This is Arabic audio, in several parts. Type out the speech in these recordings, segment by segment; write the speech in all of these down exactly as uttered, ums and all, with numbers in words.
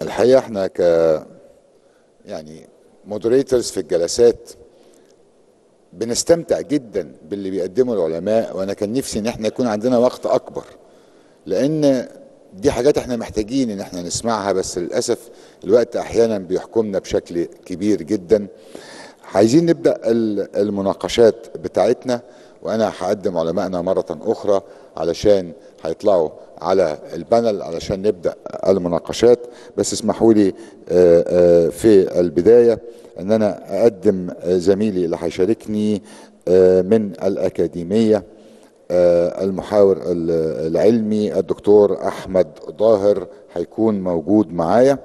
الحقيقة احنا ك يعني مودريتورز في الجلسات بنستمتع جدا باللي بيقدمه العلماء، وانا كان نفسي ان احنا يكون عندنا وقت اكبر، لان دي حاجات احنا محتاجين ان احنا نسمعها، بس للاسف الوقت احيانا بيحكمنا بشكل كبير جدا. عايزين نبدأ المناقشات بتاعتنا، وانا هقدم علمائنا مرة اخرى علشان هيطلعوا على البانل علشان نبدأ المناقشات. بس اسمحوا لي في البداية ان انا اقدم زميلي اللي هيشاركني من الأكاديمية، المحاور العلمي الدكتور احمد ظاهر، هيكون موجود معايا.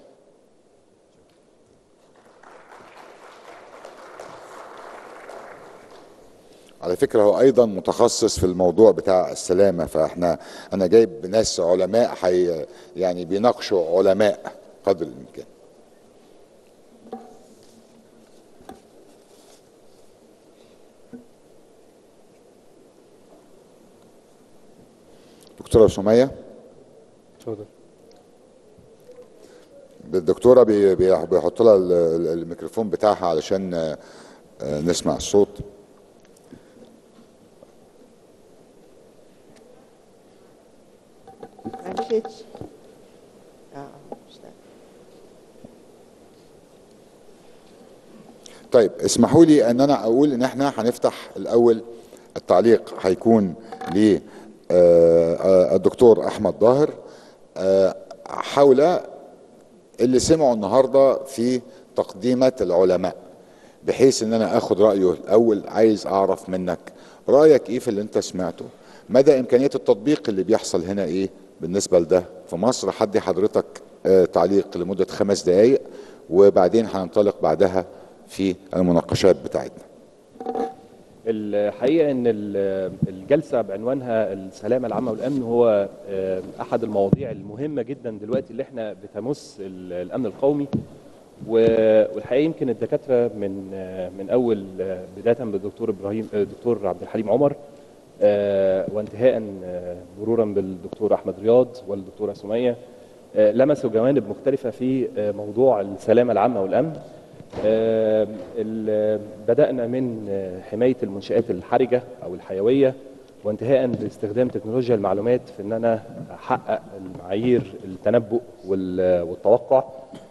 على فكرة هو أيضا متخصص في الموضوع بتاع السلامة، فاحنا أنا جايب ناس علماء حي يعني بيناقشوا علماء قدر الإمكان. دكتورة سمية، اتفضل. الدكتورة بي بيحط لها الميكروفون بتاعها علشان نسمع الصوت. طيب اسمحوا لي ان انا اقول ان احنا هنفتح الاول التعليق هيكون للدكتور احمد ظاهر حول اللي سمعوا النهارده في تقديمة العلماء، بحيث ان انا اخد رايه الاول. عايز اعرف منك رايك ايه في اللي انت سمعته، مدى امكانيه التطبيق اللي بيحصل هنا ايه بالنسبه لده في مصر. حدي حضرتك آه تعليق لمده خمس دقائق، وبعدين هننطلق بعدها في المناقشات بتاعتنا. الحقيقه ان الجلسه بعنوانها السلامه العامه والامن هو احد المواضيع المهمه جدا دلوقتي اللي احنا بتمس الامن القومي. والحقيقه يمكن الدكاتره من من اول بدايه بالدكتور ابراهيم الدكتور عبد الحليم عمر وانتهاء مرورا بالدكتور احمد رياض والدكتوره سميه لمسوا جوانب مختلفه في موضوع السلامه العامه والامن. بدانا من حمايه المنشات الحرجه او الحيويه، وانتهاء باستخدام تكنولوجيا المعلومات في ان انا احقق المعايير التنبؤ والتوقع،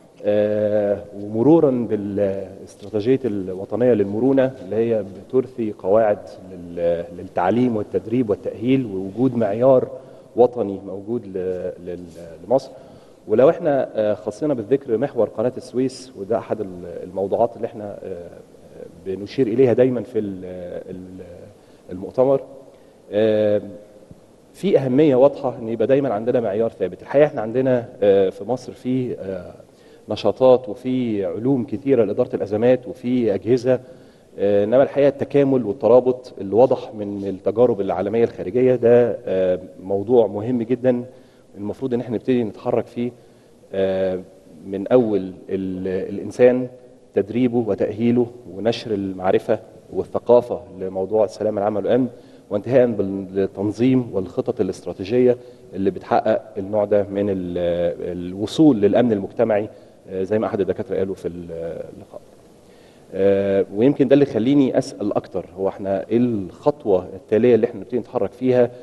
آه ومرورا بالاستراتيجيه الوطنيه للمرونه اللي هي بترثي قواعد للتعليم والتدريب والتاهيل ووجود معيار وطني موجود لمصر. ولو احنا آه خصينا بالذكر محور قناه السويس، وده احد الموضوعات اللي احنا آه بنشير اليها دايما في المؤتمر، آه في اهميه واضحه ان يبقى دايما عندنا معيار ثابت. الحقيقه احنا عندنا آه في مصر في آه نشاطات وفي علوم كثيرة لإدارة الأزمات وفي أجهزة، إنما الحقيقة التكامل والترابط اللي واضح من التجارب العالمية الخارجية ده موضوع مهم جدا المفروض إن احنا نبتدي نتحرك فيه من أول الإنسان، تدريبه وتأهيله ونشر المعرفة والثقافة لموضوع السلامة العامة والأمن، وانتهاء بالتنظيم والخطط الاستراتيجية اللي بتحقق النوع ده من الوصول للأمن المجتمعي زي ما أحد الدكاترة قالوا في اللقاء. ويمكن ده اللي يخليني أسأل أكتر، هو احنا إيه الخطوة التالية اللي احنا نبتدي نتحرك فيها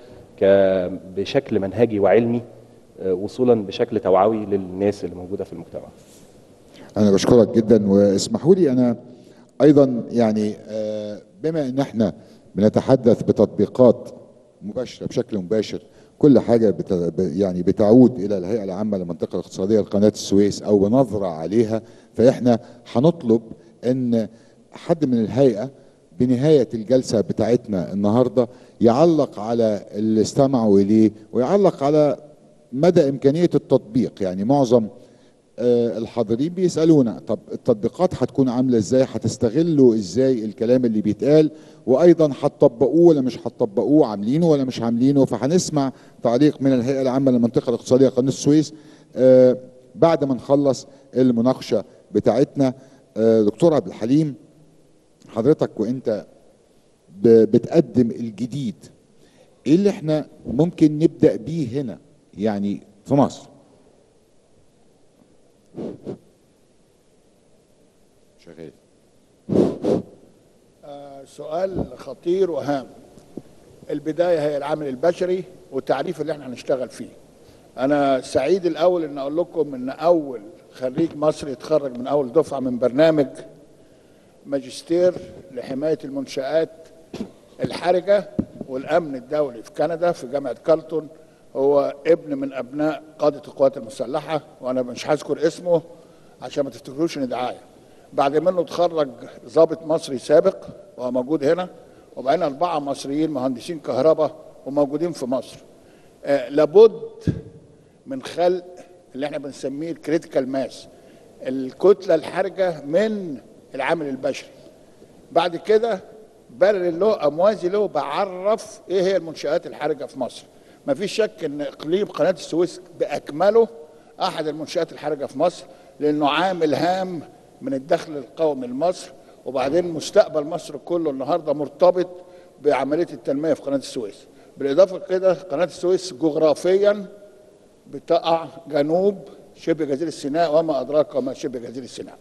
بشكل منهجي وعلمي وصولا بشكل توعوي للناس اللي موجودة في المجتمع. أنا بشكرك جدا، واسمحوا لي أنا أيضا يعني بما أن احنا بنتحدث بتطبيقات مباشرة بشكل مباشر، كل حاجة بت... يعني بتعود إلى الهيئة العامة للمنطقة الاقتصادية لقناة السويس أو بنظرة عليها، فإحنا هنطلب أن حد من الهيئة بنهاية الجلسة بتاعتنا النهاردة يعلق على اللي استمعوا إليه ويعلق على مدى إمكانية التطبيق. يعني معظم الحاضرين بيسألونا طب التطبيقات هتكون عاملة ازاي، هتستغلوا ازاي الكلام اللي بيتقال، وايضا هتطبقوه ولا مش هتطبقوه، عاملينه ولا مش عاملينه. فهنسمع تعليق من الهيئة العامة للمنطقة الاقتصادية قناة السويس بعد ما نخلص المناقشة بتاعتنا. دكتور عبد الحليم، حضرتك وانت بتقدم الجديد، ايه اللي احنا ممكن نبدأ بيه هنا يعني في مصر؟ شغال. آه سؤال خطير وهام. البدايه هي العامل البشري والتعريف اللي احنا هنشتغل فيه. انا سعيد الاول ان اقول لكم ان اول خريج مصري يتخرج من اول دفعه من برنامج ماجستير لحمايه المنشآت الحرجه والامن الدولي في كندا في جامعه كارلتون هو ابن من ابناء قاده القوات المسلحه، وانا مش هذكر اسمه عشان ما تفتكروش ان دعايه. بعد منه اتخرج ضابط مصري سابق وهو موجود هنا، وبقينا اربعه مصريين مهندسين كهرباء وموجودين في مصر. آه لابد من خلق اللي احنا بنسميه الكريتيكال ماس، الكتله الحرجه من العامل البشري. بعد كده بارل له او موازي له بعرف ايه هي المنشآت الحرجه في مصر. ما فيش شك ان اقليم قناه السويس باكمله احد المنشآت الحرجه في مصر، لانه عامل هام من الدخل القومي لمصر، وبعدين مستقبل مصر كله النهارده مرتبط بعمليه التنميه في قناه السويس. بالاضافه كده قناه السويس جغرافيا بتقع جنوب شبه جزيره سيناء، وما ادراك ما شبه جزيره سيناء.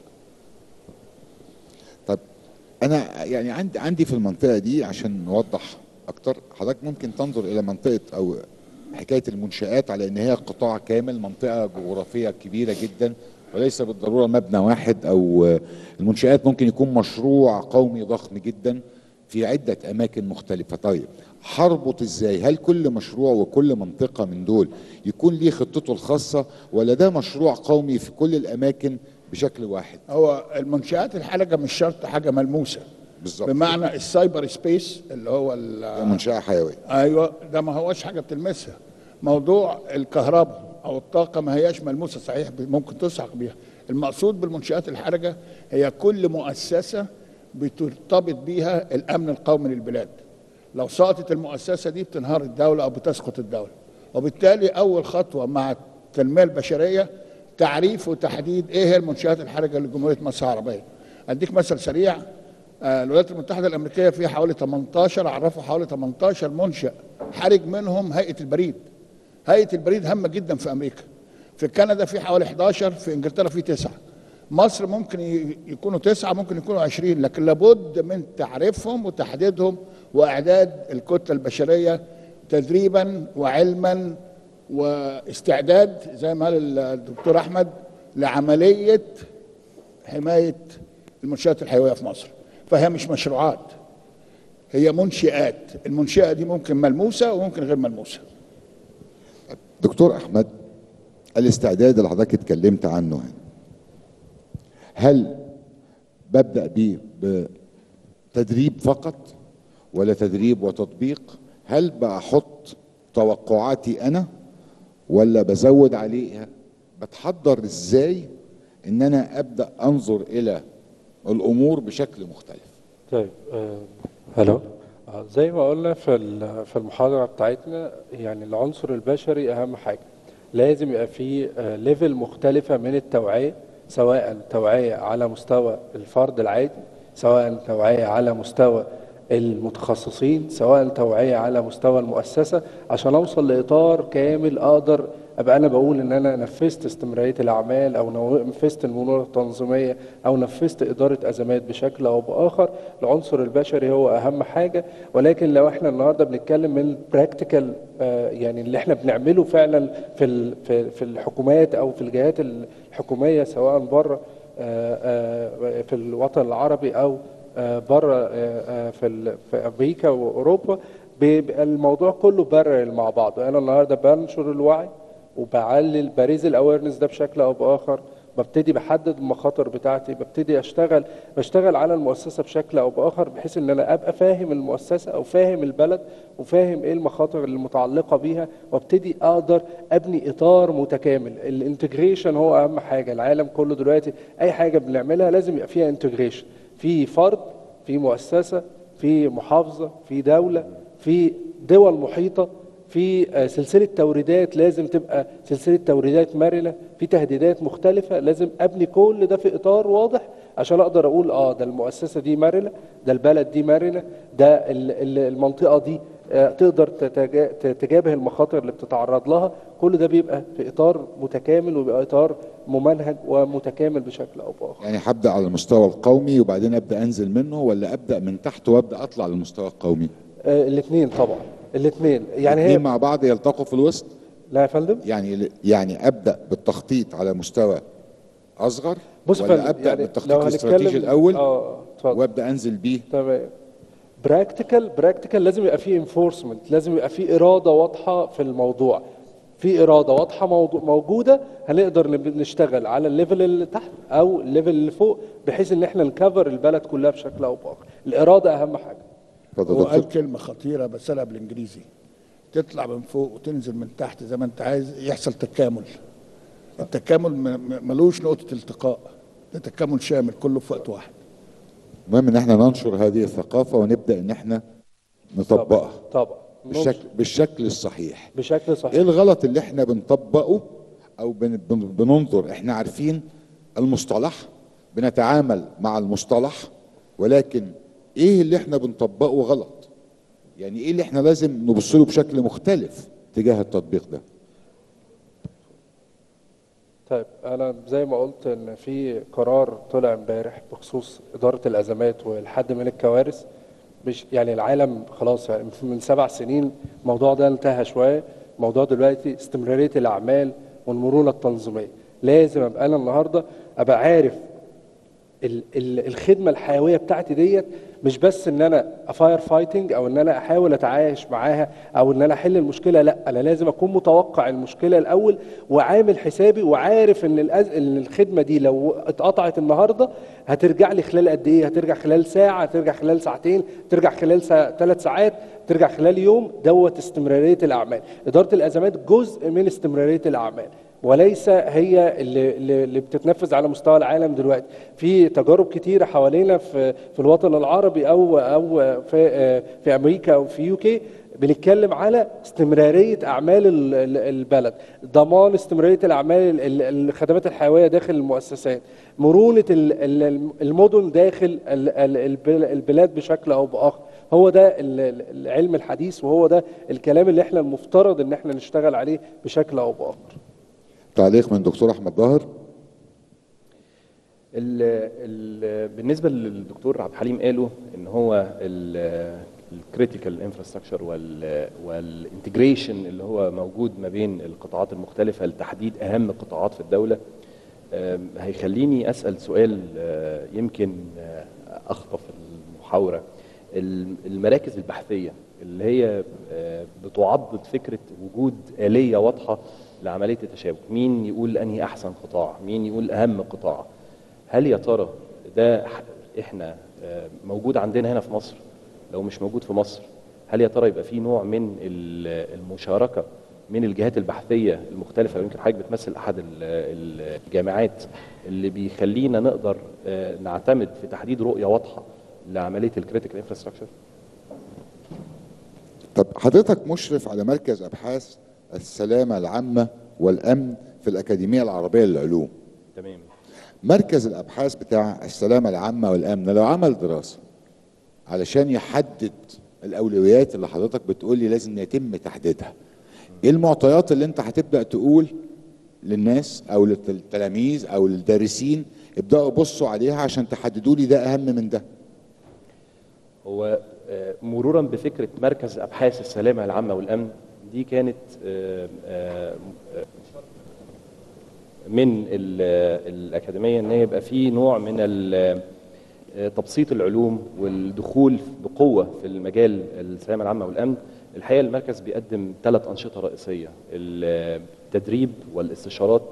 طب انا يعني عندي عندي في المنطقه دي عشان نوضح اكتر، حضرتك ممكن تنظر الى منطقه او حكايه المنشآت على ان هي قطاع كامل، منطقه جغرافيه كبيره جدا وليس بالضروره مبنى واحد، او المنشآت ممكن يكون مشروع قومي ضخم جدا في عده اماكن مختلفه. طيب هربط ازاي؟ هل كل مشروع وكل منطقه من دول يكون ليه خطته الخاصه، ولا ده مشروع قومي في كل الاماكن بشكل واحد؟ هو المنشآت الحرجه مش شرط حاجه ملموسه بالظبط، بمعنى السايبر سبيس اللي هو منشأة حيوية. ايوه، ده ما هوش حاجه بتلمسها. موضوع الكهرباء او الطاقه ما هياش ملموسه، صحيح ممكن تسحق بيها. المقصود بالمنشآت الحرجه هي كل مؤسسه بترتبط بيها الامن القومي للبلاد. لو سقطت المؤسسه دي بتنهار الدوله او بتسقط الدوله، وبالتالي اول خطوه مع التنميه البشريه تعريف وتحديد ايه هي المنشآت الحرجه لجمهوريه مصر العربيه. اديك مثل سريع. آه الولايات المتحده الامريكيه فيها حوالي تمنتاشر، عرفوا حوالي تمنتاشر منشأ حرج، منهم هيئه البريد. هيئه البريد هامه جدا في امريكا. في كندا في حوالي احداشر، في انجلترا في تسعه. مصر ممكن يكونوا تسعه، ممكن يكونوا عشرين، لكن لابد من تعريفهم وتحديدهم واعداد الكتله البشريه تدريبا وعلما واستعداد زي ما قال الدكتور احمد لعمليه حمايه المنشآت الحيويه في مصر. فهي مش مشروعات، هي منشآت. المنشأة دي ممكن ملموسه وممكن غير ملموسه. دكتور احمد، الاستعداد اللي حضرتك اتكلمت عنه هنا، هل ببدأ بيه بتدريب فقط ولا تدريب وتطبيق؟ هل بحط توقعاتي انا ولا بزود عليها؟ بتحضر ازاي ان انا ابدأ انظر الى الامور بشكل مختلف؟ طيب آه، هلو. آه، زي ما قلنا في ال- في المحاضرة بتاعتنا، يعني العنصر البشري اهم حاجة. لازم يبقى فيه آه، ليفل مختلفة من التوعية، سواء توعية على مستوى الفرد العادي، سواء توعية على مستوى المتخصصين، سواء توعية على مستوى المؤسسة، عشان اوصل لاطار كامل اقدر ابقى انا بقول ان انا نفذت استمرارية الاعمال، او نو- نفذت المرونة التنظيمية، او نفذت ادارة ازمات بشكل او باخر. العنصر البشري هو اهم حاجة. ولكن لو احنا النهارده بنتكلم من البراكتيكال، يعني اللي احنا بنعمله فعلا في ال- في في الحكومات او في الجهات الحكوميه، سواء بره في الوطن العربي او بره في ال- في امريكا واوروبا، بيبقى الموضوع كله بارل مع بعض. انا النهارده بنشر الوعي وبعلل بريز الاويرنس ده بشكل او باخر، ببتدي بحدد المخاطر بتاعتي، ببتدي اشتغل بشتغل على المؤسسه بشكل او باخر، بحيث ان انا ابقى فاهم المؤسسه او فاهم البلد وفاهم ايه المخاطر المتعلقه بيها، وابتدي اقدر ابني اطار متكامل. الانتجريشن هو اهم حاجه. العالم كله دلوقتي اي حاجه بنعملها لازم يبقى فيها انتجريشن، في فرد، في مؤسسه، في محافظه، في دوله، في دول محيطه، في آه، سلسلة توريدات لازم تبقى سلسلة توريدات مرنة، في تهديدات مختلفة، لازم أبني كل ده في إطار واضح عشان اقدر اقول اه ده المؤسسه دي مرنه، ده البلد دي مرنه، ده ال- ال- المنطقه دي آه، تقدر تتجا- تجابه المخاطر اللي بتتعرض لها. كل ده بيبقى في اطار متكامل وبيبقى اطار ممنهج ومتكامل بشكل او باخر. يعني هبدا على المستوى القومي وبعدين ابدا انزل منه، ولا ابدا من تحت وابدا اطلع للمستوى القومي؟ الاثنين طبعا، الاثنين يعني الاثنين هي. مع بعض يلتقوا في الوسط؟ لا يا فندم. يعني يعني ابدا بالتخطيط على مستوى اصغر، بص يا ولا فندم، ابدا يعني بالتخطيط لو الاستراتيجي هنتكلم الاول اه اتفضل. وابدا انزل بيه؟ تمام. براكتيكال براكتيكال لازم يبقى فيه انفورسمنت، لازم يبقى فيه اراده واضحه في الموضوع. في اراده واضحه موجو- موجوده، هنقدر نب- نشتغل على الليفل اللي تحت او الليفل اللي فوق، بحيث ان احنا نكفر البلد كلها بشكل او باخر. الاراده اهم حاجه. اتفضل هو دكتور. قال كلمة خطيرة بس أنا بالإنجليزي، تطلع من فوق وتنزل من تحت زي ما أنت عايز، يحصل تكامل. التكامل م- م- ملوش نقطة التقاء، ده تكامل شامل كله في وقت واحد. المهم ان احنا ننشر هذه الثقافه ونبدا ان احنا نطبقها طبعا بالشكل بالشكل الصحيح. بشكل ايه صحيح. الغلط اللي احنا بنطبقه او بن بن بننظر؟ احنا عارفين المصطلح، بنتعامل مع المصطلح، ولكن ايه اللي احنا بنطبقه غلط؟ يعني ايه اللي احنا لازم نبص له بشكل مختلف تجاه التطبيق ده؟ طيب انا زي ما قلت ان في قرار طلع امبارح بخصوص اداره الازمات والحد من الكوارث. مش يعني العالم خلاص، يعني من سبع سنين الموضوع ده انتهى شويه. الموضوع دلوقتي استمراريه الاعمال والمرونه التنظيميه. لازم ابقى انا النهارده ابقى عارف ال- ال- الخدمه الحيويه بتاعتي ديت، مش بس ان انا افاير فايتنج او ان انا احاول اتعايش معاها او ان انا احل المشكله. لا، انا لازم اكون متوقع المشكله الاول وعامل حسابي وعارف ان الأز... ان الخدمه دي لو اتقطعت النهارده هترجع لي خلال قد ايه، هترجع خلال ساعه، هترجع خلال ساعتين، ترجع خلال سا... ثلاث ساعات، ترجع خلال يوم. دوت استمراريه الاعمال. اداره الازمات جزء من استمراريه الاعمال وليس هي اللي, اللي اللي بتتنفذ على مستوى العالم دلوقتي. في تجارب كتيره حوالينا في في الوطن العربي او او في في امريكا او في يوكي بنتكلم على استمراريه اعمال ال- ال- البلد، ضمان استمراريه الاعمال ال- ال- الخدمات الحيويه داخل المؤسسات، مرونه ال- ال- المدن داخل ال- ال- البل- البلاد بشكل او باخر. هو ده ال- ال- العلم الحديث، وهو ده الكلام اللي احنا المفترض ان احنا نشتغل عليه بشكل او باخر. تعليق من دكتور احمد ظاهر. ال ال بالنسبه للدكتور عبد الحليم قاله ان هو الكريتيكال انفراستراكشر والانتجريشن اللي هو موجود ما بين القطاعات المختلفه لتحديد اهم قطاعات في الدوله. آم، هيخليني اسال سؤال آه، يمكن آه، اخطف المحاوره. الم- المراكز البحثيه اللي هي آه، بتعضد فكره وجود آلية واضحه لعمليه التشابك، مين يقول انهي احسن قطاع، مين يقول اهم قطاع. هل يا ترى ده ح- احنا آه، موجود عندنا هنا في مصر؟ لو مش موجود في مصر، هل يا ترى يبقى في نوع من ال- المشاركه من الجهات البحثيه المختلفه؟ يمكن حضرتك بتمثل احد ال- ال- الجامعات اللي بيخلينا نقدر آه، نعتمد في تحديد رؤيه واضحه لعمليه الكريتيكال انفراستراكشر. طب حضرتك مشرف على مركز ابحاث السلامه العامه والامن في الاكاديميه العربيه للعلوم. تمام. مركز الابحاث بتاع السلامه العامه والامن لو عمل دراسه علشان يحدد الاولويات اللي حضرتك بتقول لي لازم يتم تحديدها، ايه المعطيات اللي انت هتبدا تقول للناس او للتلاميذ او للدارسين ابداوا بصوا عليها عشان تحددوا لي ده اهم من ده؟ هو آه، مرورا بفكره مركز ابحاث السلامه العامه والامن دي كانت آه، آه، من ال- الاكاديميه ان هي يبقى في نوع من ال- آه، تبسيط العلوم والدخول بقوه في المجال السلامه العامه والامن. الحقيقه المركز بيقدم ثلاث انشطه رئيسيه: التدريب والاستشارات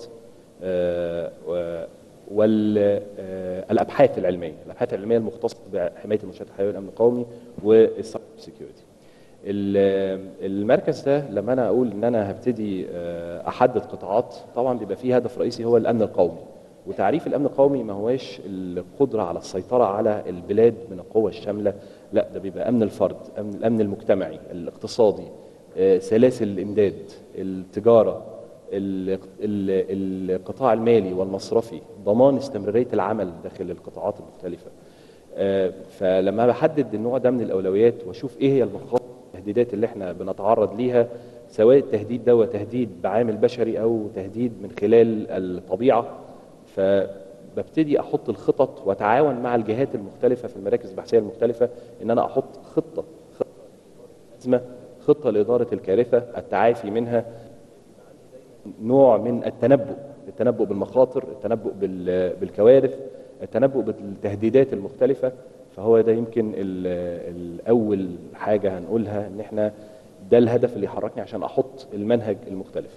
والابحاث العلميه، الابحاث العلميه المختصه بحمايه المنشات الحيويه والامن القومي والسايبر سيكيورتي. المركز ده لما انا اقول ان انا هبتدي آه، احدد قطاعات، طبعا بيبقى فيه هدف رئيسي هو الامن القومي. وتعريف الامن القومي ما هواش القدره على السيطره على البلاد من القوه الشامله، لا، ده بيبقى امن الفرد، امن الامن المجتمعي، الاقتصادي، آه، سلاسل الامداد، التجاره، ال- ال- القطاع المالي والمصرفي، ضمان استمرارية العمل داخل القطاعات المختلفة. آه، فلما بحدد النوع ده من الأولويات وأشوف إيه هي المخاطر والتهديدات اللي إحنا بنتعرض ليها، سواء التهديد ده تهديد بعامل بشري أو تهديد من خلال الطبيعة، فببتدي أحط الخطط وأتعاون مع الجهات المختلفة في المراكز البحثية المختلفة إن أنا أحط خطة خطة أزمة، خطة لإدارة الكارثة، التعافي منها، نوع من التنبؤ التنبؤ بالمخاطر، التنبؤ بال- بالكوارث، التنبؤ بالتهديدات المختلفة. فهو ده يمكن ال- الأول حاجة هنقولها، إن إحنا ده الهدف اللي يحركني عشان أحط المنهج المختلف.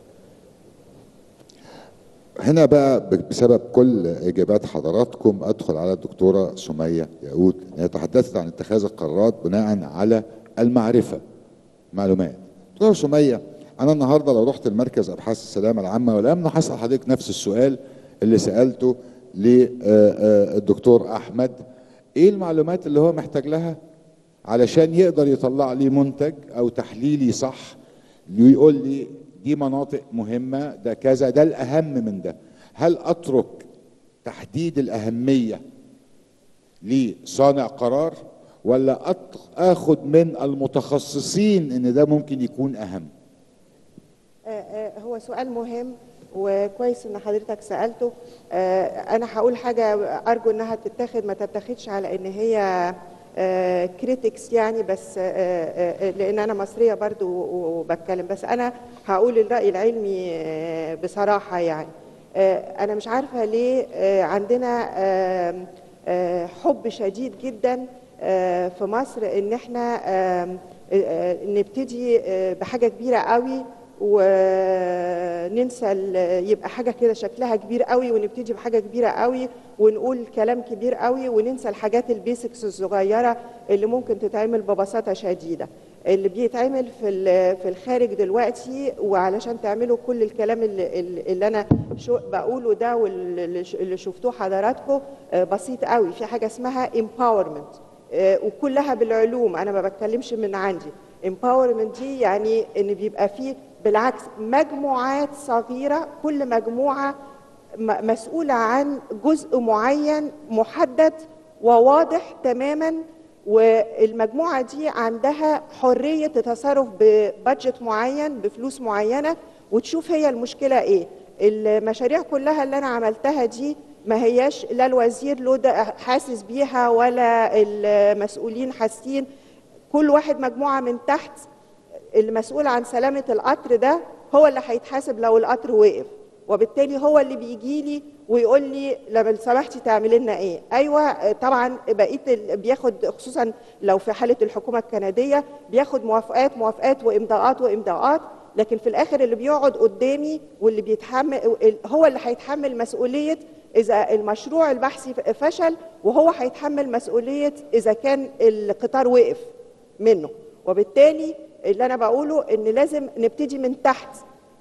هنا بقى بسبب كل اجابات حضراتكم ادخل على الدكتوره سميه ياقوت، هي تحدثت عن اتخاذ القرارات بناء على المعرفه، معلومات. دكتوره سميه، انا النهارده لو رحت المركز ابحاث السلامه العامه ولم هسال حضرتك نفس السؤال اللي سالته للدكتور احمد، ايه المعلومات اللي هو محتاج لها علشان يقدر يطلع لي منتج او تحليلي صح ويقول لي دي مناطق مهمة، ده كذا، ده الأهم من ده؟ هل أترك تحديد الأهمية لصانع قرار، ولا أت- أخد من المتخصصين إن ده ممكن يكون أهم؟ آه، آه، هو سؤال مهم وكويس ان حضرتك سألته. آه، انا هقول حاجة ارجو انها تتاخد ما تتاخدش على ان هي كريتكس يعني، بس آه، آه، لان انا مصرية برضو وبتكلم، بس انا هقول الرأي العلمي آه، بصراحة يعني. آه، انا مش عارفة ليه آه، عندنا آه، آه، حب شديد جدا آه، في مصر ان احنا آه، آه، نبتدي آه، بحاجة كبيرة قوي وننسى ال- يبقى حاجة كده شكلها كبير قوي ونبتدي بحاجة كبيرة قوي ونقول كلام كبير قوي وننسى الحاجات البيسكس الصغيرة اللي ممكن تتعمل ببساطة شديدة. اللي بيتعمل في ال- في الخارج دلوقتي، وعلشان تعملوا كل الكلام اللي, اللي انا شو بقوله ده واللي اللي شفتوه حضراتكم آه، بسيط قوي. في حاجة اسمها empowerment آه، وكلها بالعلوم، انا ما بتكلمش من عندي. empowerment دي يعني ان بيبقى فيه بالعكس مجموعات صغيرة، كل مجموعة م- مسؤولة عن جزء معين محدد وواضح تماما، والمجموعة دي عندها حرية التصرف ببادجت معين بفلوس معينة وتشوف هي المشكلة ايه. المشاريع كلها اللي انا عملتها دي ما هياش لا الوزير له ده حاسس بيها ولا المسؤولين حاسين، كل واحد مجموعة من تحت المسؤول عن سلامة القطر ده هو اللي هيتحاسب لو القطر وقف، وبالتالي هو اللي بيجي لي ويقول لي لو سمحتي تعملي لنا ايه. ايوه طبعا بقيه ال- بياخد، خصوصا لو في حاله الحكومه الكنديه بياخد موافقات موافقات وامضاءات وامضاءات، لكن في الاخر اللي بيقعد قدامي واللي بيتحمل هو اللي هيتحمل مسؤوليه اذا المشروع البحثي فشل، وهو هيتحمل مسؤوليه اذا كان القطار وقف منه. وبالتالي اللي انا بقوله ان لازم نبتدي من تحت.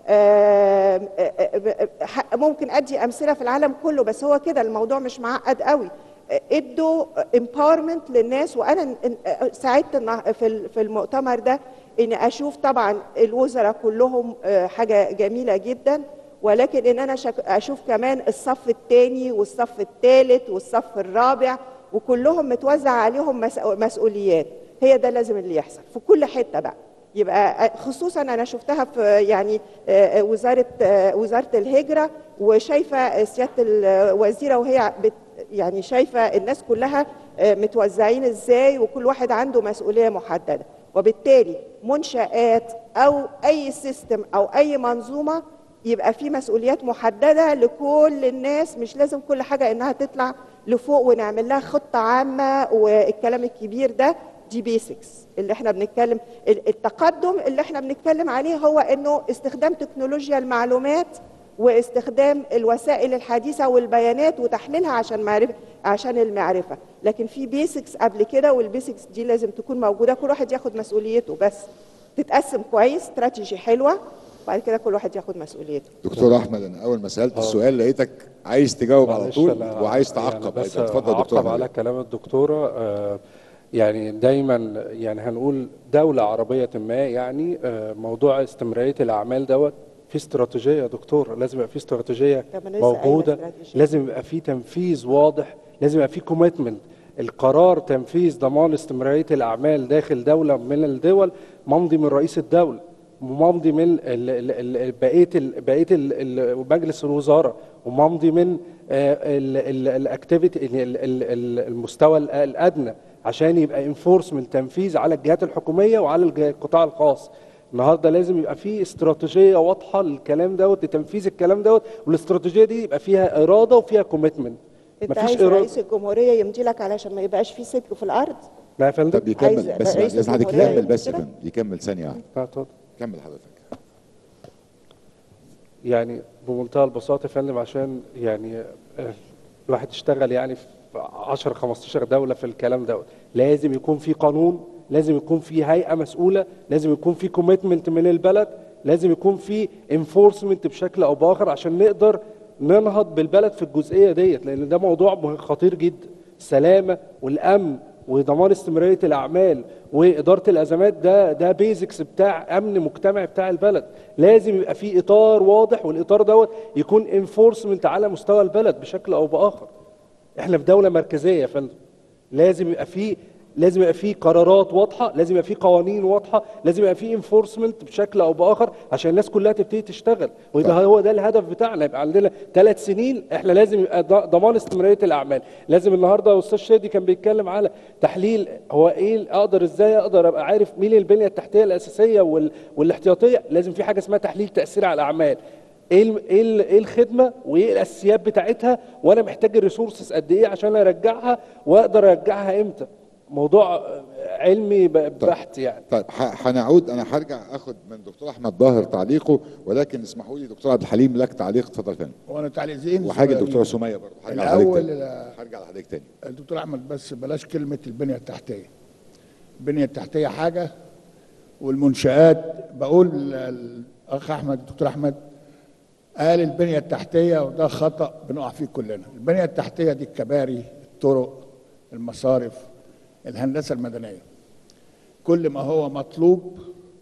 آم، آه، آه، آه، ممكن ادي امثله في العالم كله، بس هو كده الموضوع مش معقد قوي. آه، ادوا empowerment للناس. وانا آه، سعدت النه- في ال- في المؤتمر ده ان اشوف طبعا الوزراء كلهم آه، حاجه جميله جدا، ولكن ان انا شك- اشوف كمان الصف الثاني والصف الثالث والصف الرابع وكلهم متوزع عليهم مس- مسؤوليات. هي ده لازم اللي يحصل في كل حته بقى. يبقى خصوصا انا شفتها في يعني آه، وزاره آه، وزاره الهجره، وشايفه سياده الوزيره وهي بت يعني شايفه الناس كلها آه، متوزعين ازاي وكل واحد عنده مسؤوليه محدده. وبالتالي منشآت او اي سيستم او اي منظومه يبقى في مسؤوليات محدده لكل الناس، مش لازم كل حاجه انها تطلع لفوق ونعمل لها خطه عامه والكلام الكبير ده. دي بيسكس اللي احنا بنتكلم. التقدم اللي احنا بنتكلم عليه هو انه استخدام تكنولوجيا المعلومات واستخدام الوسائل الحديثه والبيانات وتحليلها عشان معرفه عشان المعرفه، لكن في بيسكس قبل كده، والبيسكس دي لازم تكون موجوده، كل واحد ياخد مسؤوليته بس تتقسم كويس، استراتيجي حلوه، وبعد كده كل واحد ياخد مسؤوليته. دكتور احمد، انا اول ما سالت آه. السؤال لقيتك عايز تجاوب على معلش طول أنا وعايز يعني تعقب بس ايضا. اتفضل دكتور هعقب على احمد. كلام الدكتورة. آه، يعني دايما يعني هنقول دولة عربية ما، يعني آه، موضوع استمرارية الأعمال دوت في استراتيجيه يا دكتور، لازم يبقى في استراتيجيه طب أنا لسه قايلة موجوده، استراتيجية. لازم يبقى في تنفيذ واضح، لازم يبقى في كوميتمنت. القرار تنفيذ ضمان استمراريه الاعمال داخل دوله من الدول ممضي من رئيس الدوله، وممضي من ال- ال- ال- بقيه ال- بقيه ال- ال- مجلس الوزراء، وممضي من الاكتيفيتي المستوى ال- الادنى، عشان يبقى انفورسمنت تنفيذ على الجهات الحكوميه وعلى الج- القطاع الخاص. النهارده لازم يبقى في استراتيجيه واضحه للكلام دوت، لتنفيذ الكلام دوت، والاستراتيجيه دي يبقى فيها اراده وفيها كوميتمنت. انت عايز رئيس الجمهوريه يمضي لك علشان ما يبقاش في سلك في الارض؟ لا يا فندم. طب يكمل عايز بس، رئيس لازم حضرتك الجمهورية يكمل بس يا كده؟ فندم، يكمل ثانيه واحده. لا، اتفضل. كمل حضرتك. يعني بمنتهى البساطه يا فندم، عشان يعني آه، الواحد يشتغل يعني في عشرة خمستاشر دوله في الكلام دوت، لازم يكون في قانون، لازم يكون في هيئه مسؤوله، لازم يكون في كوميتمنت من البلد، لازم يكون في انفورسمنت بشكل او باخر عشان نقدر ننهض بالبلد في الجزئيه ديت، لان ده موضوع مه- خطير جدا. السلامه والامن وضمان استمراريه الاعمال واداره الازمات، ده ده بيزكس بتاع امن مجتمعي بتاع البلد. لازم يبقى في اطار واضح، والاطار دوت يكون انفورسمنت على مستوى البلد بشكل او باخر. احنا في دوله مركزيه يا فندم، لازم يبقى في لازم يبقى في قرارات واضحه، لازم يبقى في قوانين واضحه، لازم يبقى في انفورسمنت بشكل او باخر عشان الناس كلها تبتدي تشتغل، ويبقى هو ده الهدف بتاعنا. يبقى عندنا ثلاث سنين احنا لازم يبقى ض- ضمان استمراريه الاعمال. لازم النهارده استاذ شادي كان بيتكلم على تحليل، هو ايه اقدر ازاي اقدر ابقى عارف مين البنيه التحتيه الاساسيه وال... والاحتياطيه. لازم في حاجه اسمها تحليل تاثير على الاعمال، ايه ال- ايه ال- ايه الخدمه وايه الاساسيات بتاعتها، وانا محتاج الريسورسز قد ايه عشان ارجعها، واقدر ارجعها امتى. موضوع علمي ب- بحت يعني. طيب ح- هنعود، انا هرجع اخد من دكتور احمد ظاهر تعليقه، ولكن اسمحوا لي دكتور عبد الحليم لك تعليق، اتفضل فندم. وانا تعليقين وحاجه صغيرين. الدكتوره سميه برضه هرجع لحضرتك الاول تاني. ال- هرجع لحضرتك تاني. الدكتور احمد، بس بلاش كلمه البنيه التحتيه. البنيه التحتيه حاجه، والمنشآت بقول الاخ احمد، الدكتور احمد قال البنيه التحتيه، وده خطا بنقع فيه كلنا. البنيه التحتيه دي الكباري، الطرق، المصارف، الهندسه المدنيه. كل ما هو مطلوب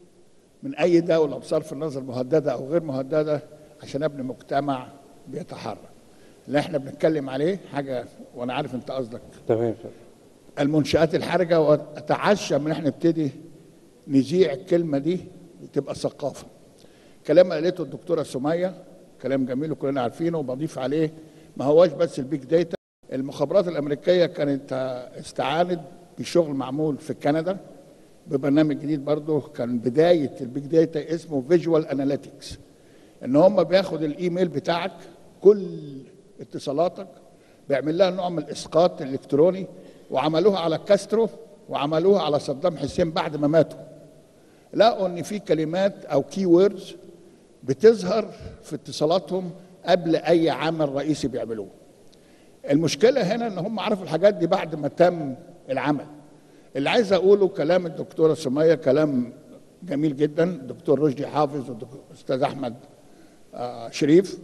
من اي دوله بصرف النظر مهدده او غير مهدده عشان ابني مجتمع بيتحرك. اللي احنا بنتكلم عليه حاجه، وانا عارف انت قصدك تمام يا فندم. المنشآت الحرجه، واتعشى من احنا نبتدي نذيع الكلمه دي وتبقى ثقافه. كلام قالته الدكتوره سميه كلام جميل وكلنا عارفينه، وبضيف عليه ما هواش بس البيج داتا. المخابرات الامريكيه كانت استعانت بشغل معمول في كندا ببرنامج جديد برضه، كان بدايه البيج داتا اسمه فيجوال اناليتكس. ان هم بياخد الايميل بتاعك، كل اتصالاتك بيعمل لها نوع من الاسقاط الالكتروني، وعملوها على كاسترو وعملوها على صدام حسين بعد ما ماتوا. لقوا ان في كلمات او كي ووردز بتظهر في اتصالاتهم قبل اي عمل رئيسي بيعملوه. المشكله هنا ان هم عرفوا الحاجات دي بعد ما تم العمل. اللي عايز اقوله كلام الدكتوره سميه كلام جميل جدا، الدكتور رشدي حافظ والاستاذ احمد آه شريف،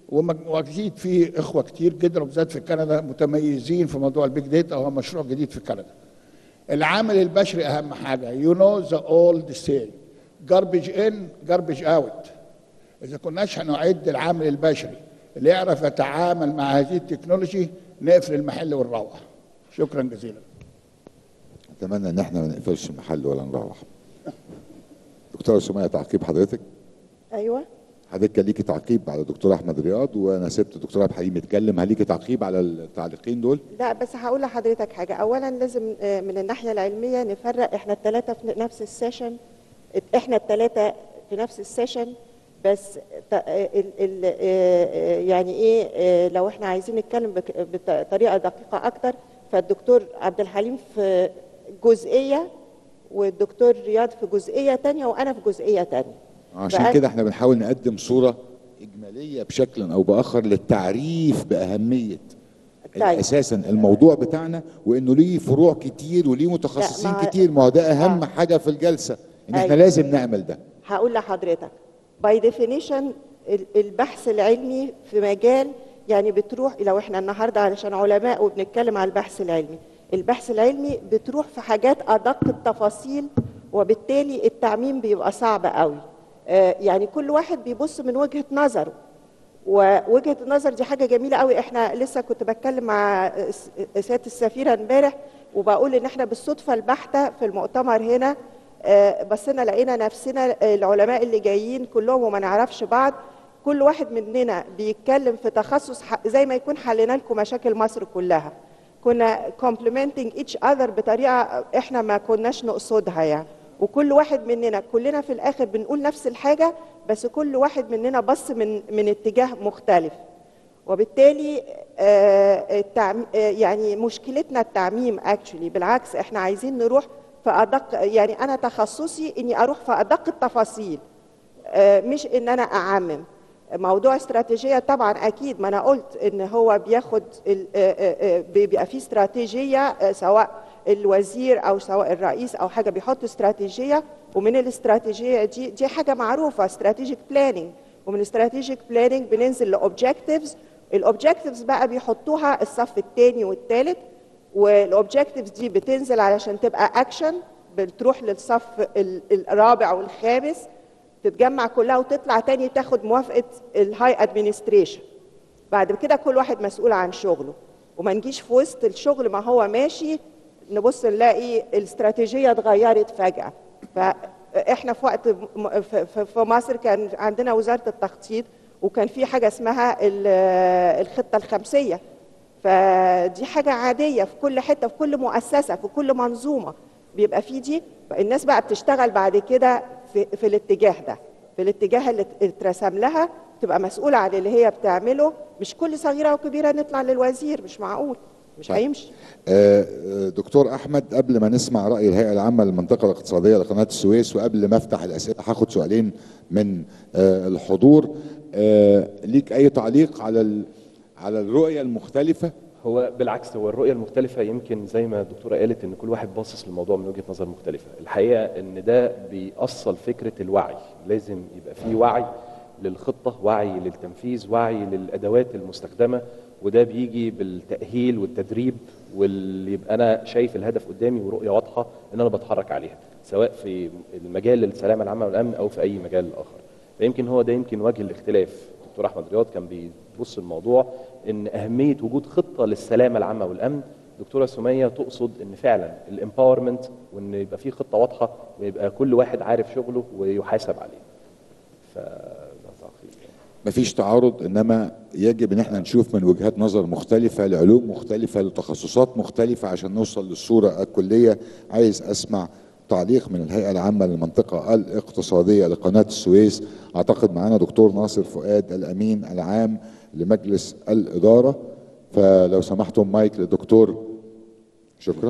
واكيد في اخوه كتير جدا وبالذات في كندا متميزين في موضوع البيج داتا، وهو مشروع جديد في كندا. العامل البشري اهم حاجه. يو نو ذا اولد سي جاربج ان جاربج اوت. اذا كناش هنعد العامل البشري اللي يعرف يتعامل مع هذه التكنولوجي نقفل المحل ونروح. شكرا جزيلا. اتمنى ان احنا ما نقفلش المحل ولا نروح. دكتوره سميه تعقيب حضرتك؟ ايوه. حضرتك كان ليكي تعقيب على الدكتور احمد رياض، وانا سبت الدكتور عبد الحليم يتكلم، هل ليكي تعقيب على التعليقين دول؟ لا بس هقول لحضرتك حاجه. اولا لازم آه، من الناحيه العلميه نفرق، احنا الثلاثه في نفس السيشن، احنا الثلاثه في نفس السيشن، بس ت- آه، ال- ال- آه، آه، يعني ايه، آه، لو احنا عايزين نتكلم بك- بطريقه دقيقه اكتر، فالدكتور عبد الحليم في جزئيه والدكتور رياض في جزئيه تانية وانا في جزئيه تانية. عشان فأنا- كده احنا بنحاول نقدم صوره اجماليه بشكل او باخر للتعريف باهميه طيب. اساسا الموضوع بتاعنا، وانه ليه فروع كتير وليه متخصصين لا، ما- كتير. ما هو ده اهم آه. حاجه في الجلسه، ان احنا أيوة. لازم نعمل ده. هقول لحضرتك باي ديفينيشن البحث العلمي في مجال، يعني بتروح، لو احنا النهارده علشان علماء وبنتكلم على البحث العلمي، البحث العلمي بتروح في حاجات ادق التفاصيل، وبالتالي التعميم بيبقى صعب قوي. آه، يعني كل واحد بيبص من وجهة نظره، ووجهة النظر دي حاجة جميلة قوي. احنا لسه كنت بتكلم مع سيادة السفيرة امبارح وبقول ان احنا بالصدفة البحتة في المؤتمر هنا آه، بصينا لقينا نفسنا العلماء اللي جايين كلهم وما نعرفش بعض، كل واحد مننا بيتكلم في تخصص زي ما يكون حلينا لكم مشاكل مصر كلها. كنا complimenting each other بطريقة احنا ما كناش نقصدها يعني، وكل واحد مننا كلنا في الاخر بنقول نفس الحاجة، بس كل واحد مننا بص من من اتجاه مختلف. وبالتالي آه التعم... آه يعني مشكلتنا التعميم اكشولي، بالعكس احنا عايزين نروح في ادق، يعني انا تخصصي اني اروح في ادق التفاصيل، آه مش ان انا اعمم. موضوع استراتيجيه طبعا اكيد، ما انا قلت ان هو بياخد ال... آه آه بيبقى فيه استراتيجيه، آه سواء الوزير او سواء الرئيس او حاجه بيحط استراتيجيه، ومن الاستراتيجيه دي دي حاجه معروفه استراتيجيك بلاننج، ومن استراتيجيك بلاننج بننزل لاوبجكتيفز. الاوبجكتيفز بقى بيحطوها الصف الثاني والثالث، والاوبجكتيفز دي بتنزل علشان تبقى اكشن، بتروح للصف الرابع والخامس، تتجمع كلها وتطلع تاني تاخد موافقه الهاي ادمنستريشن. بعد كده كل واحد مسؤول عن شغله، وما نجيش في وسط الشغل ما هو ماشي نبص نلاقي الاستراتيجيه اتغيرت فجاه. فاحنا في وقت في مصر كان عندنا وزاره التخطيط، وكان في حاجه اسمها الخطه الخمسيه، فدي حاجه عاديه في كل حته، في كل مؤسسه، في كل منظومه بيبقى في دي. الناس بقى بتشتغل بعد كده في, في الاتجاه ده، في الاتجاه اللي اترسم لها، تبقى مسؤوله عن اللي هي بتعمله. مش كل صغيره وكبيره نطلع للوزير، مش معقول، مش هيمشي. دكتور احمد، قبل ما نسمع راي الهيئه العامه للمنطقه الاقتصاديه لقناه السويس، وقبل ما افتح الاسئله هاخد سؤالين من الحضور، ليك اي تعليق على على الرؤيه المختلفه؟ هو بالعكس، هو الرؤيه المختلفه يمكن زي ما الدكتوره قالت ان كل واحد باصص للموضوع من وجهه نظر مختلفه. الحقيقه ان ده بيأصل فكره الوعي، لازم يبقى في وعي للخطه، وعي للتنفيذ، وعي للادوات المستخدمه، وده بيجي بالتأهيل والتدريب، واللي يبقى انا شايف الهدف قدامي ورؤيه واضحه ان انا بتحرك عليها، سواء في المجال السلامه العامه والامن او في اي مجال اخر. فيمكن هو ده يمكن وجه الاختلاف. دكتور احمد رياض كان بيبص الموضوع ان اهميه وجود خطه للسلامه العامه والامن، دكتوره سميه تقصد ان فعلا الامباورمنت، وان يبقى في خطه واضحه ويبقى كل واحد عارف شغله ويحاسب عليه. ف مفيش تعارض، انما يجب ان احنا نشوف من وجهات نظر مختلفه لعلوم مختلفه لتخصصات مختلفه عشان نوصل للصوره الكليه. عايز اسمع تعليق من الهيئه العامه للمنطقه الاقتصاديه لقناه السويس. اعتقد معانا دكتور ناصر فؤاد الامين العام لمجلس الاداره، فلو سمحتم مايك للدكتور. شكرا.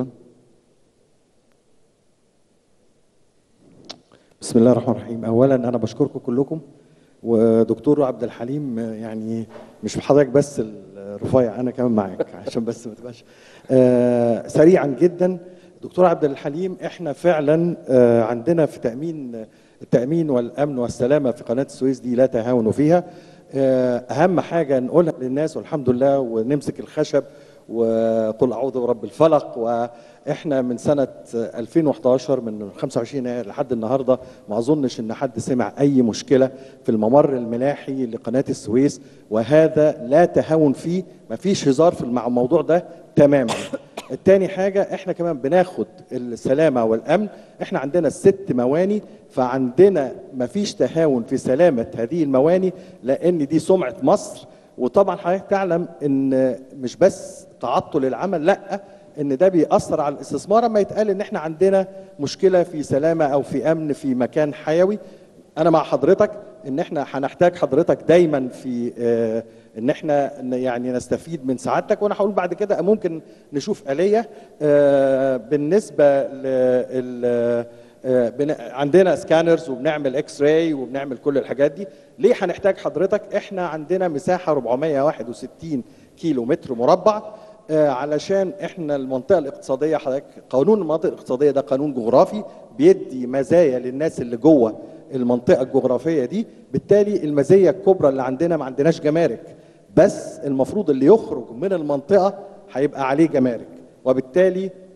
بسم الله الرحمن الرحيم. اولا انا بشكركم كلكم، ودكتور عبد الحليم يعني مش في حضرتك بس الرفيع، انا كمان معاك عشان بس ما تبقاش آه سريعا جدا. دكتور عبد الحليم، احنا فعلا آه عندنا في تامين التامين والامن والسلامه في قناه السويس دي لا تهاون فيها. آه اهم حاجه نقولها للناس، والحمد لله، ونمسك الخشب وقل اعوذ برب الفلق. واحنا من سنه ألفين وأحد عشر من خمسة وعشرين يناير لحد النهارده ما اظنش ان حد سمع اي مشكله في الممر الملاحي لقناه السويس، وهذا لا تهاون فيه، ما فيش هزار في الموضوع ده تماما. التاني حاجه، احنا كمان بناخد السلامه والامن، احنا عندنا الست مواني، فعندنا ما فيش تهاون في سلامه هذه المواني، لان دي سمعه مصر. وطبعا حضرتك تعلم ان مش بس تعطل العمل، لا، ان ده بيأثر على الاستثمار. اما يتقال ان احنا عندنا مشكله في سلامه او في امن في مكان حيوي، انا مع حضرتك ان احنا هنحتاج حضرتك دايما في آه ان احنا يعني نستفيد من سعادتك. وانا هقول بعد كده ممكن نشوف آلية آه بالنسبه لل عندنا سكانرز وبنعمل اكس راي وبنعمل كل الحاجات دي. ليه هنحتاج حضرتك؟ احنا عندنا مساحه أربعمائة وواحد وستين كيلو متر مربع، آه علشان احنا المنطقه الاقتصاديه، حضرتك قانون المناطق الاقتصاديه ده قانون جغرافي بيدي مزايا للناس اللي جوه المنطقه الجغرافيه دي. بالتالي المزيه الكبرى اللي عندنا، ما عندناش جمارك، بس المفروض اللي يخرج من المنطقه هيبقى عليه جمارك، وبالتالي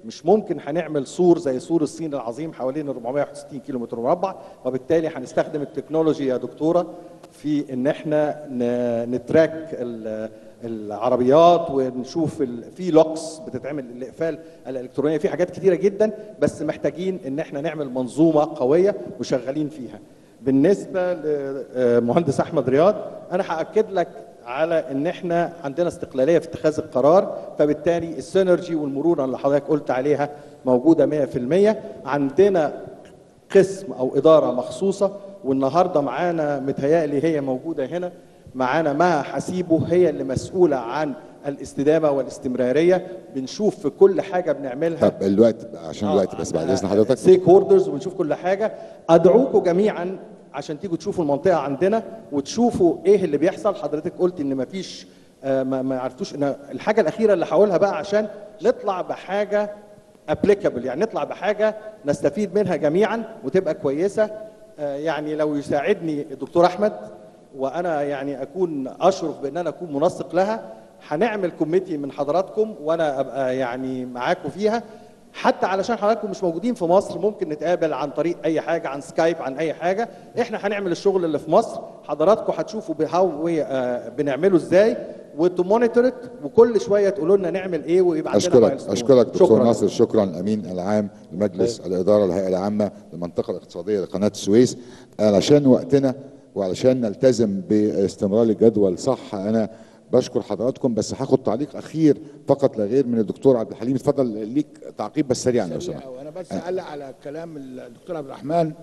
مش ممكن هنعمل سور زي سور الصين العظيم حوالين أربعمائة وواحد وستين كيلو متر مربع، وبالتالي هنستخدم التكنولوجي يا دكتوره في ان احنا نتراك العربيات ونشوف في لوكس بتتعمل الاقفال الالكترونيه، في حاجات كتيره جدا، بس محتاجين ان احنا نعمل منظومه قويه وشغالين فيها. بالنسبه لمهندس احمد رياض، انا هاكد لك على ان احنا عندنا استقلاليه في اتخاذ القرار، فبالتالي السينرجي والمرونه اللي حضرتك قلت عليها موجوده مئة في المئة. عندنا قسم او اداره مخصوصه، والنهارده معانا متهيألي هي موجوده هنا معانا مها حسيبه، هي اللي مسؤوله عن الاستدامه والاستمراريه. بنشوف في كل حاجه بنعملها. طب الوقت عشان آه الوقت بس بعد اذن حضرتك، ستيك هولدرز، وبنشوف كل حاجه. ادعوكم جميعا عشان تيجوا تشوفوا المنطقه عندنا وتشوفوا ايه اللي بيحصل. حضرتك قلت ان مفيش آه ما, ما عرفتوش ان الحاجه الاخيره اللي هقولها بقى عشان نطلع بحاجه ابليكابل، يعني نطلع بحاجه نستفيد منها جميعا وتبقى كويسه. آه يعني لو يساعدني الدكتور احمد وانا يعني اكون اشرف بان انا اكون منسق لها، هنعمل كوميتي من حضراتكم وانا ابقى يعني معاكم فيها، حتى علشان حضراتكم مش موجودين في مصر ممكن نتقابل عن طريق اي حاجه، عن سكايب، عن اي حاجه. احنا هنعمل الشغل اللي في مصر، حضراتكم هتشوفوا بهاو بنعمله ازاي وتمونيتور، وكل شويه تقولوا لنا نعمل ايه ويبقى عندنا اشكرك مايلستون. اشكرك دكتور شكرا. ناصر، شكرا الامين العام لمجلس الاداره الهيئه العامه للمنطقه الاقتصاديه لقناه السويس. علشان وقتنا وعلشان نلتزم باستمرار الجدول صح، انا بشكر حضراتكم، بس هاخد تعليق اخير فقط لا غير من الدكتور عبد الحليم. اتفضل ليك تعقيب بس سريعا لو سمحت. انا بس اعلق على كلام الدكتور عبد الرحمن.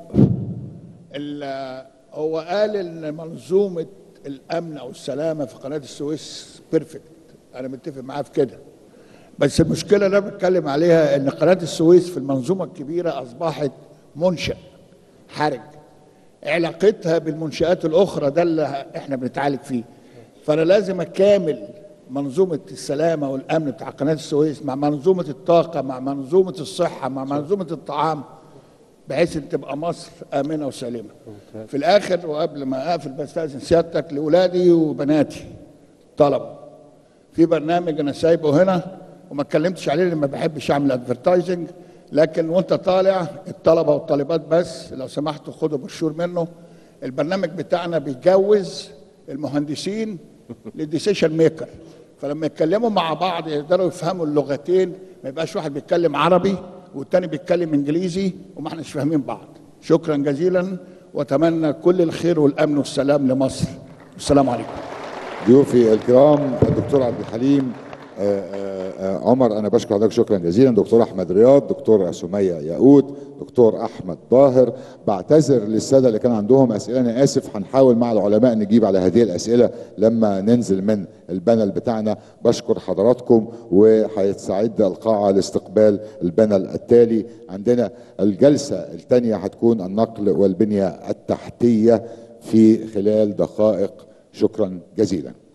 هو قال ان منظومه الامن او السلامه في قناه السويس بيرفكت، انا متفق معاه في كده. بس المشكله اللي انا بتكلم عليها ان قناه السويس في المنظومه الكبيره اصبحت منشأ حرج، علاقتها بالمنشآت الاخرى ده اللي احنا بنتعالج فيه. فانا لازم اكامل منظومه السلامه والامن بتاع قناه السويس مع منظومه الطاقه مع منظومه الصحه مع منظومه الطعام، بحيث ان تبقى مصر امنه وسالمه. في الاخر وقبل ما اقفل بستاذن سيادتك لاولادي وبناتي طلب في برنامج انا سايبه هنا وما اتكلمتش عليه لان ما بحبش اعمل ادفرتايزنج، لكن وانت طالع الطلبه والطالبات بس لو سمحتوا خدوا برشور منه. البرنامج بتاعنا بيجوز المهندسين للديسيشن ميكر، فلما يتكلموا مع بعض يقدروا يفهموا اللغتين، ما يبقاش واحد بيتكلم عربي والتاني بيتكلم انجليزي وما احناش فاهمين بعض. شكرا جزيلا واتمنى كل الخير والامن والسلام لمصر. السلام عليكم. ضيوفي الكرام الدكتور عبد الحليم آآ آآ عمر، انا بشكر حضرتك شكرا جزيلا. دكتور احمد رياض، دكتور سميه ياقوت، دكتور احمد ظاهر. بعتذر للساده اللي كان عندهم اسئله، انا اسف، هنحاول مع العلماء نجيب على هذه الاسئله لما ننزل من البانل بتاعنا. بشكر حضراتكم، وهيستعد القاعه لاستقبال البانل التالي. عندنا الجلسه الثانيه هتكون النقل والبنيه التحتيه في خلال دقائق. شكرا جزيلا.